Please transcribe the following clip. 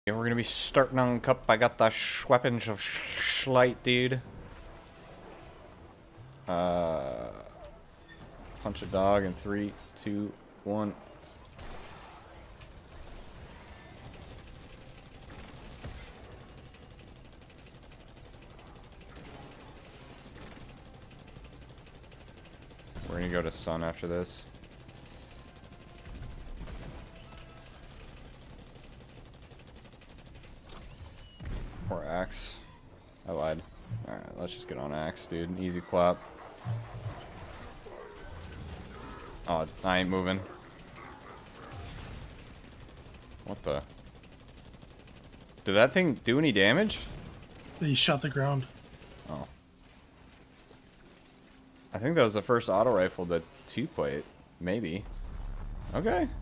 We're gonna be starting on cup. I got the weapons of Schlight, dude. Punch a dog in 3, 2, 1. We're gonna go to Sun after this. Or Axe. I lied. Alright, let's just get on Axe, dude. Easy clap. Oh, I ain't moving. What the? Did that thing do any damage? He shot the ground. Oh. I think that was the first auto rifle to 2-plate. Maybe. Okay.